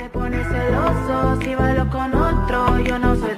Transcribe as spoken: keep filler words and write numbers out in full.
pone celoso si bailo con otro. Yo no soy